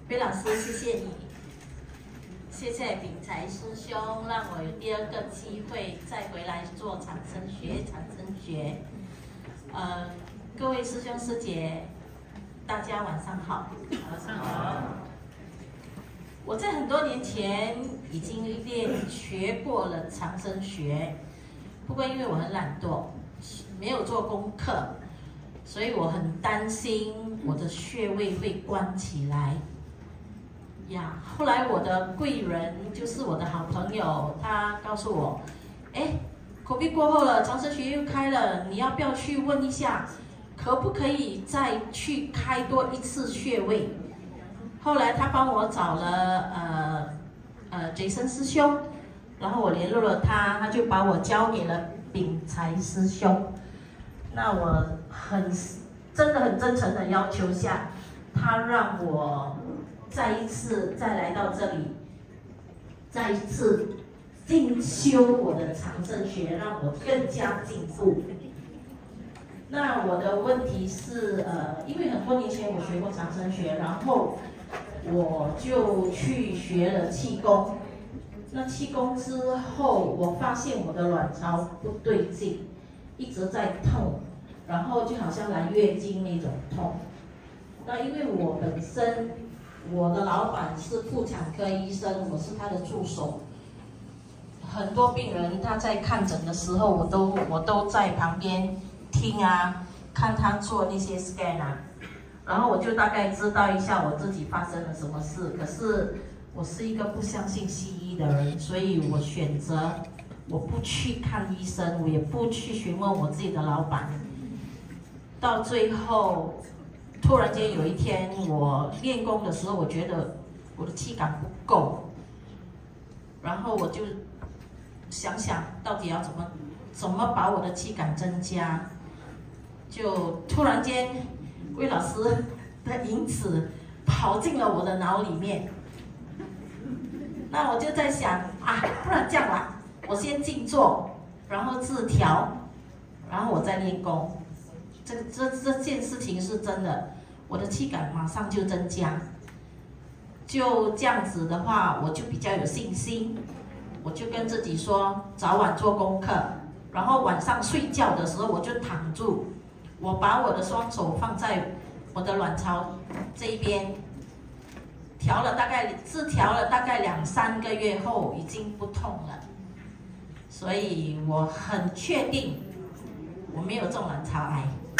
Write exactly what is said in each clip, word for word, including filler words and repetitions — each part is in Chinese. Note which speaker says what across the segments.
Speaker 1: 贝老师，谢谢你，谢谢秉才师兄，让我有第二个机会再回来做长生学，长生学。呃，各位师兄师姐，大家晚上好。晚上好。我在很多年前已经练学过了长生学，不过因为我很懒惰，没有做功课，所以我很担心我的穴位会关起来。呀，后来我的贵人就是我的好朋友，他告诉我，哎 ，COVID 过后了，长生学又开了，你要不要去问一下，可不可以再去开多一次穴位？后来他帮我找了呃呃 Jason 师兄，然后我联络了他，他就把我交给了秉才师兄。那我很真的很真诚的要求下，他让我再一次再来到这里，再一次进修我的长生学，让我更加进步。那我的问题是，呃，因为很多年前我学过长生学，然后我就去学了气功。那气功之后，我发现我的卵巢不对劲，一直在痛，然后就好像来月经那种痛。那因为我本身，我的老板是妇产科医生，我是他的助手。很多病人他在看诊的时候，我都我都在旁边听啊，看他做那些 scan 啊，然后我就大概知道一下我自己发生了什么事。可是我是一个不相信西医的人，所以我选择我不去看医生，我也不去询问我自己的老板。到最后，突然间有一天我练功的时候，我觉得我的气感不够，然后我就想想到底要怎么怎么把我的气感增加，就突然间魏老师的影子跑进了我的脑里面。那我就在想啊，不然这样吧，我先静坐，然后自调，然后我再练功。这这这件事情是真的，我的气感马上就增加。就这样子的话，我就比较有信心。我就跟自己说，早晚做功课，然后晚上睡觉的时候我就躺住，我把我的双手放在我的卵巢这一边，调了大概自调了大概两三个月后，已经不痛了，所以我很确定我没有中卵巢癌。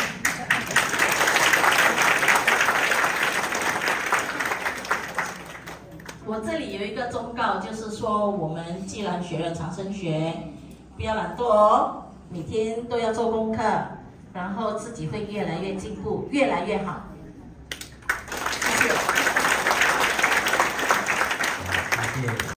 Speaker 1: 我这里有一个忠告，就是说我们既然学了长生学，不要懒惰哦，每天都要做功课，然后自己会越来越进步，越来越好。谢谢。谢谢。